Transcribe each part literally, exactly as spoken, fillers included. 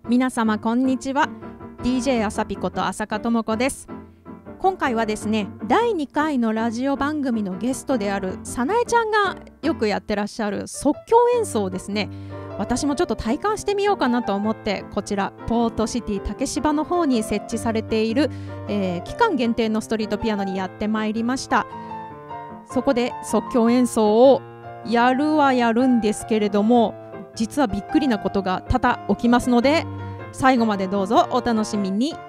皆様こんにちは。 ディージェー あさぴこと浅香智子です。今回はですね、だいにかいのラジオ番組のゲストであるさなえちゃんがよくやってらっしゃる即興演奏をですね、私もちょっと体感してみようかなと思って、こちらポートシティ竹芝の方に設置されている、えー、期間限定のストリートピアノにやってまいりました。そこで即興演奏をやるはやるんですけれども、実はびっくりなことが多々起きますので、最後までどうぞお楽しみに。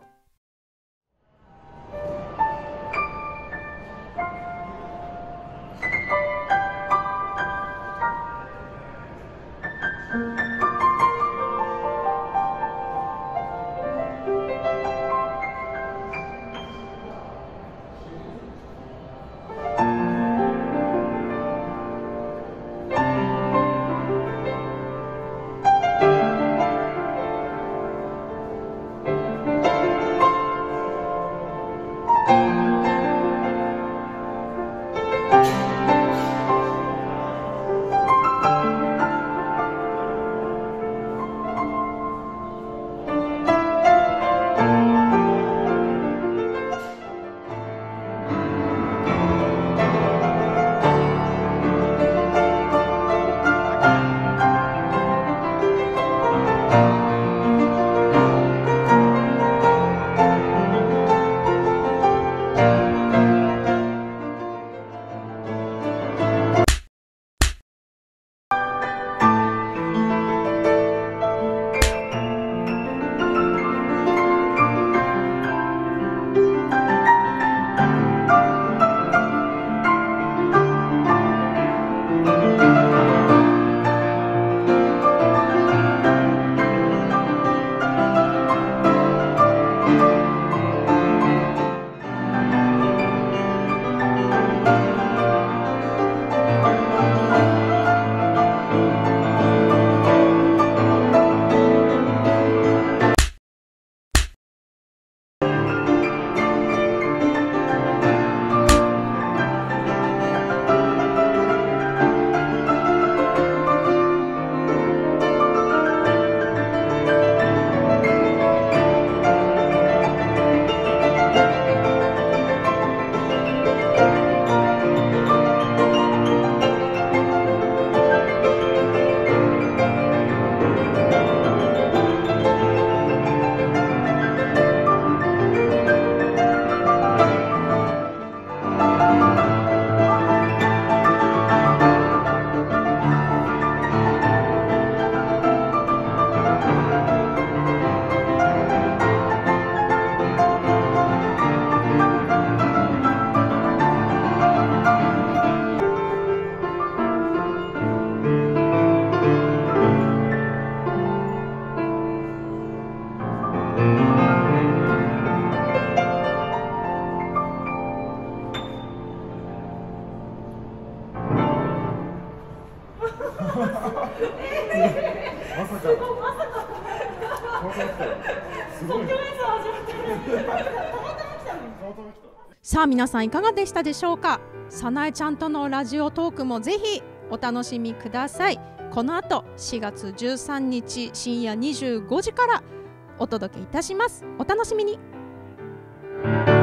さあ皆さんいかがでしたでしょうか。さなえちゃんとのラジオトークもぜひお楽しみください。この後しがつじゅうさんにち深夜にじゅうごじからお届けいたします。お楽しみに。